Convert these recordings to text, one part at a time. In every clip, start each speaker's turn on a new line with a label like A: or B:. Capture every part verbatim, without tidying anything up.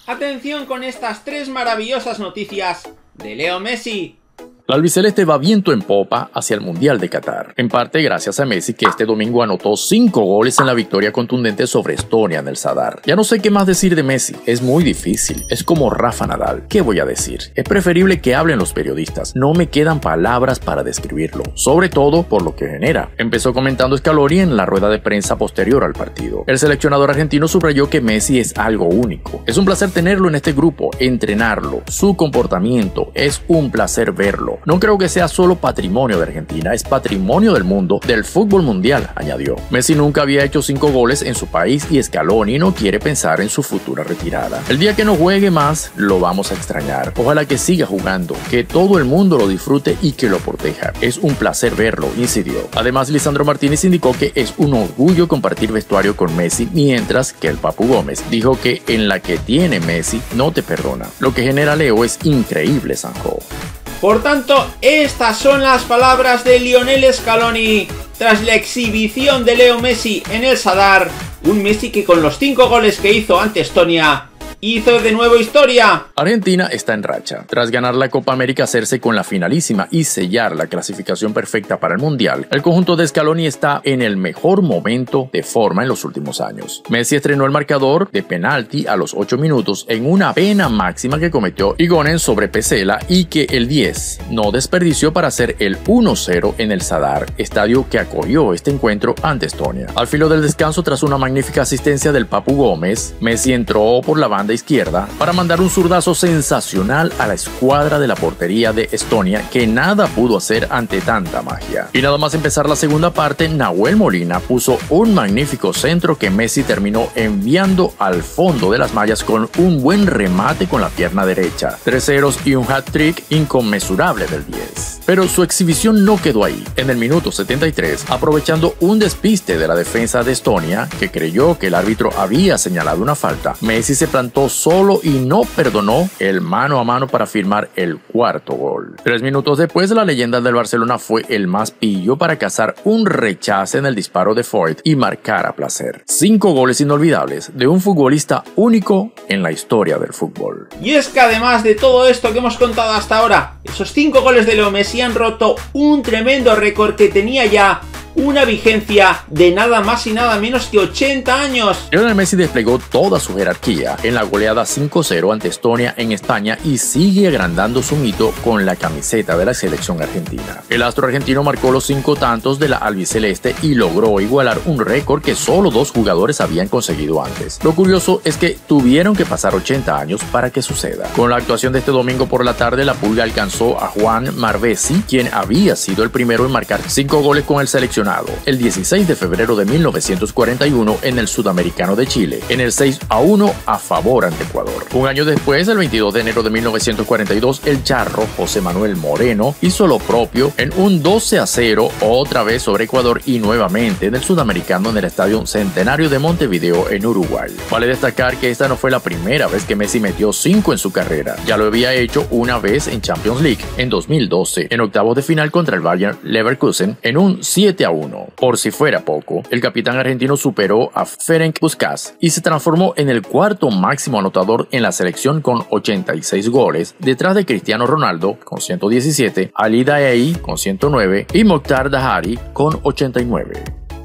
A: Atención con estas tres maravillosas noticias de Leo Messi.
B: La albiceleste va viento en popa hacia el Mundial de Qatar, en parte gracias a Messi, que este domingo anotó cinco goles en la victoria contundente sobre Estonia en el Zadar. Ya no sé qué más decir de Messi, es muy difícil, es como Rafa Nadal. ¿Qué voy a decir? Es preferible que hablen los periodistas, no me quedan palabras para describirlo, sobre todo por lo que genera. Empezó comentando Scaloni en la rueda de prensa posterior al partido. El seleccionador argentino subrayó que Messi es algo único. Es un placer tenerlo en este grupo, entrenarlo, su comportamiento, es un placer verlo. No creo que sea solo patrimonio de Argentina, es patrimonio del mundo, del fútbol mundial, añadió. Messi nunca había hecho cinco goles en su país y Scaloni no quiere pensar en su futura retirada. El día que no juegue más, lo vamos a extrañar. Ojalá que siga jugando, que todo el mundo lo disfrute y que lo proteja. Es un placer verlo, incidió. Además, Lisandro Martínez indicó que es un orgullo compartir vestuario con Messi, mientras que el Papu Gómez dijo que en la que tiene Messi no te perdona. Lo que genera Leo es increíble, zanjó.
A: Por tanto, estas son las palabras de Lionel Scaloni tras la exhibición de Leo Messi en el Zadar, un Messi que con los cinco goles que hizo ante Estonia hizo de nuevo historia.
B: Argentina está en racha. Tras ganar la Copa América, hacerse con la finalísima y sellar la clasificación perfecta para el Mundial, el conjunto de Scaloni está en el mejor momento de forma en los últimos años. Messi estrenó el marcador de penalti a los ocho minutos en una pena máxima que cometió Igonen sobre Pesela y que el diez no desperdició para hacer el uno cero en el Zadar, estadio que acogió este encuentro ante Estonia. Al filo del descanso, tras una magnífica asistencia del Papu Gómez, Messi entró por la banda izquierda para mandar un zurdazo sensacional a la escuadra de la portería de Estonia, que nada pudo hacer ante tanta magia. Y nada más empezar la segunda parte, Nahuel Molina puso un magnífico centro que Messi terminó enviando al fondo de las mallas con un buen remate con la pierna derecha. Tres ceros y un hat-trick inconmensurable del diez. Pero su exhibición no quedó ahí. En el minuto setenta y tres, aprovechando un despiste de la defensa de Estonia, que creyó que el árbitro había señalado una falta, Messi se plantó solo y no perdonó el mano a mano para firmar el cuarto gol. Tres minutos después, la leyenda del Barcelona fue el más pillo para cazar un rechace en el disparo de Foyt y marcar a placer. Cinco goles inolvidables de un futbolista único en la historia del fútbol.
A: Y es que además de todo esto que hemos contado hasta ahora, esos cinco goles de Leo Messi han roto un tremendo récord que tenía ya una vigencia de nada más y nada menos que ochenta años.
B: Lionel Messi desplegó toda su jerarquía en la goleada cinco cero ante Estonia en España y sigue agrandando su mito con la camiseta de la selección argentina. El astro argentino marcó los cinco tantos de la albiceleste y logró igualar un récord que solo dos jugadores habían conseguido antes. Lo curioso es que tuvieron que pasar ochenta años para que suceda. Con la actuación de este domingo por la tarde, la Pulga alcanzó a Juan Marvesi, quien había sido el primero en marcar cinco goles con el seleccionado el dieciséis de febrero de mil novecientos cuarenta y uno en el Sudamericano de Chile, en el seis a uno a favor ante Ecuador. Un año después, el veintidós de enero de mil novecientos cuarenta y dos, el charro José Manuel Moreno hizo lo propio en un doce a cero otra vez sobre Ecuador y nuevamente en el Sudamericano en el Estadio Centenario de Montevideo en Uruguay. Vale destacar que esta no fue la primera vez que Messi metió cinco en su carrera, ya lo había hecho una vez en Champions League en dos mil doce, en octavos de final contra el Bayer Leverkusen en un siete a uno. Por si fuera poco, el capitán argentino superó a Ferenc Puskás y se transformó en el cuarto máximo anotador en la selección con ochenta y seis goles, detrás de Cristiano Ronaldo con ciento diecisiete, Ali Daei con ciento nueve y Mokhtar Dahari con ochenta y nueve.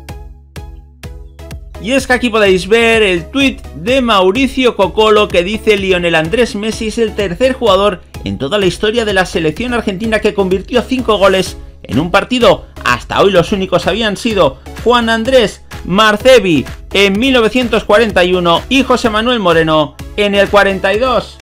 A: Y es que aquí podéis ver el tuit de Mauricio Cocolo que dice: Lionel Andrés Messi es el tercer jugador en toda la historia de la selección argentina que convirtió cinco goles en un partido. Hasta hoy los únicos habían sido Juan Andrés Marcevi en mil novecientos cuarenta y uno y José Manuel Moreno en el cuarenta y dos.